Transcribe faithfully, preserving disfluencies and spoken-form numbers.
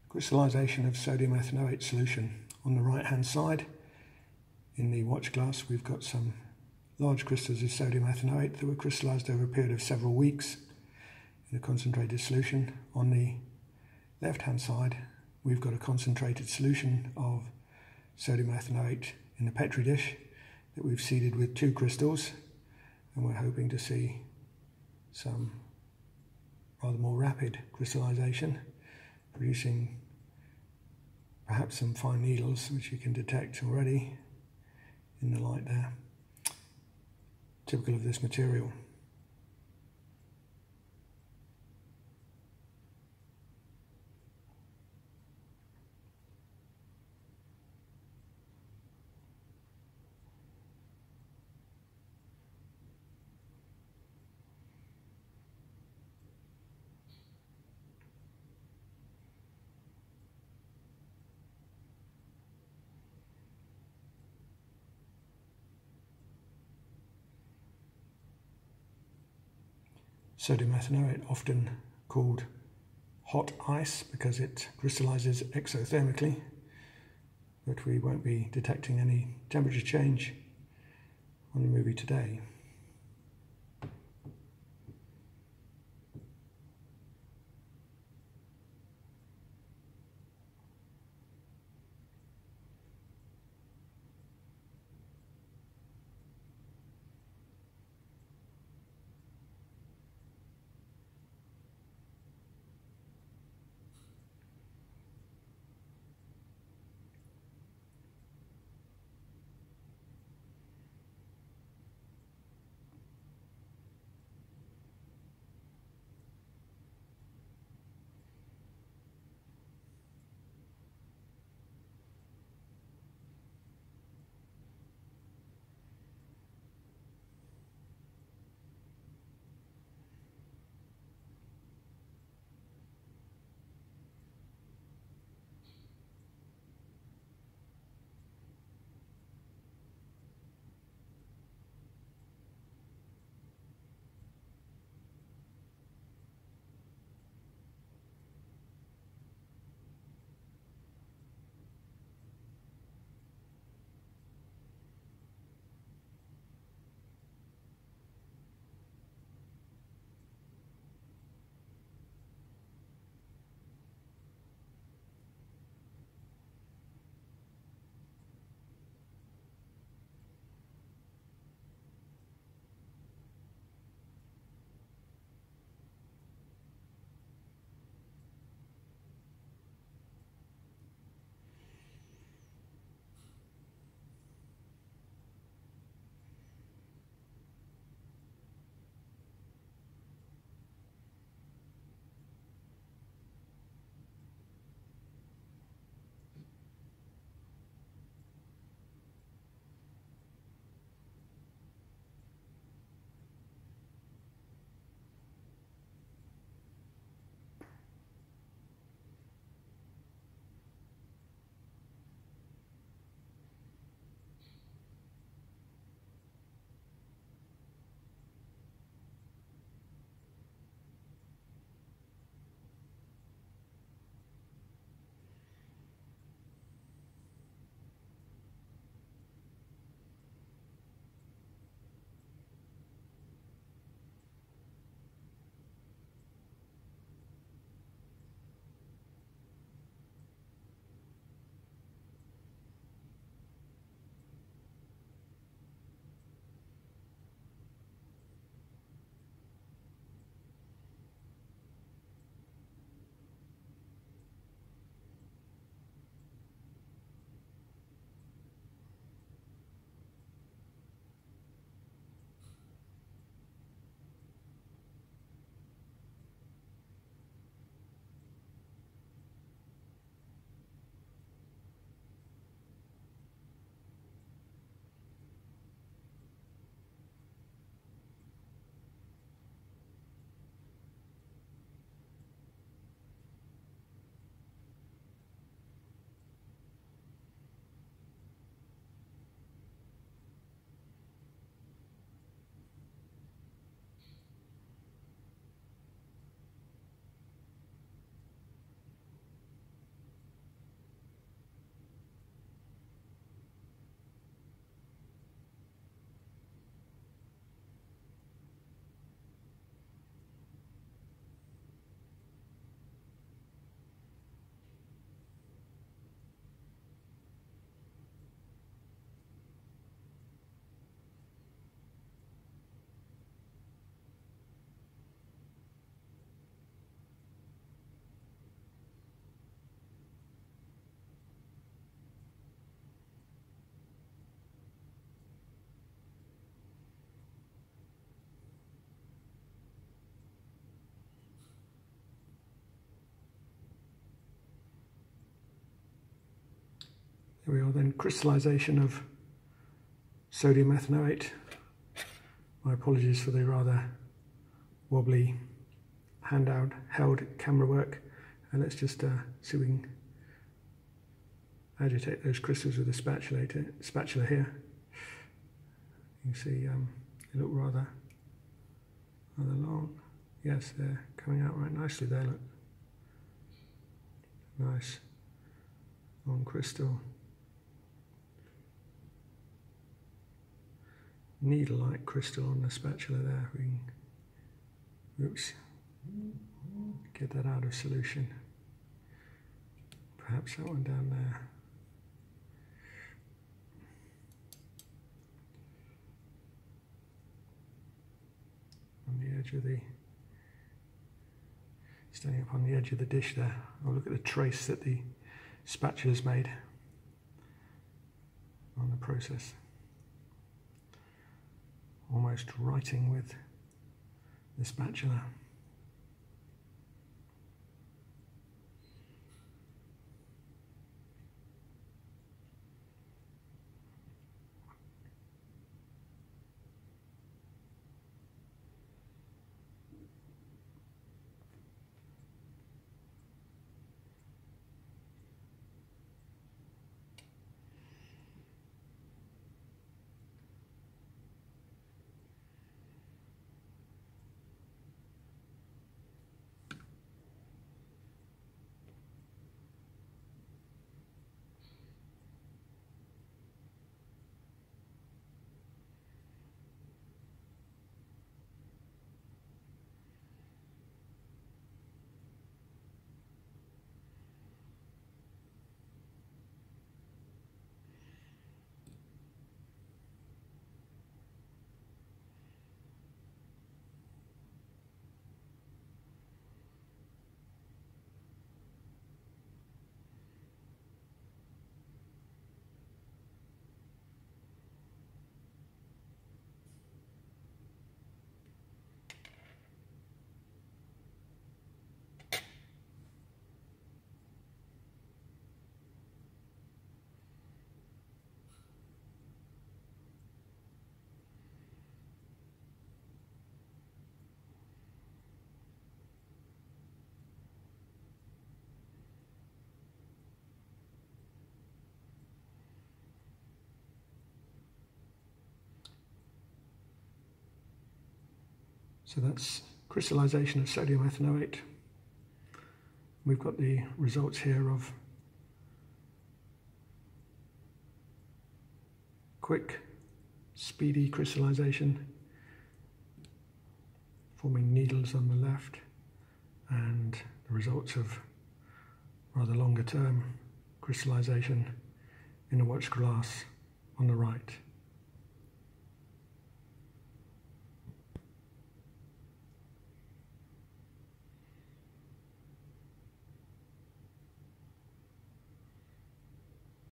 crystallization of sodium ethanoate solution. On the right hand side in the watch glass we've got some large crystals of sodium ethanoate that were crystallized over a period of several weeks in a concentrated solution. On the left hand side we've got a concentrated solution of sodium ethanoate in the Petri dish that we've seeded with two crystals, and we're hoping to see some rather more rapid crystallization, producing perhaps some fine needles which you can detect already in the light there, typical of this material. Sodium ethanoate, often called hot ice because it crystallizes exothermically, but we won't be detecting any temperature change on the movie today. Here we are then, crystallization of sodium ethanoate. My apologies for the rather wobbly hand-out held camera work. And let's just uh, see if we can agitate those crystals with a spatula, spatula here. You can see um, they look rather, rather long. Yes, they're coming out right nicely there, look. Nice long crystal. Needle-like crystal on the spatula there. We can, oops, get that out of solution. Perhaps that one down there. On the edge of the, standing up on the edge of the dish there. Oh, look at the trace that the spatula's made on the process. Almost writing with the spatula. So that's crystallization of sodium ethanoate. We've got the results here of quick, speedy crystallization, forming needles on the left, and the results of rather longer term crystallization in a watch glass on the right.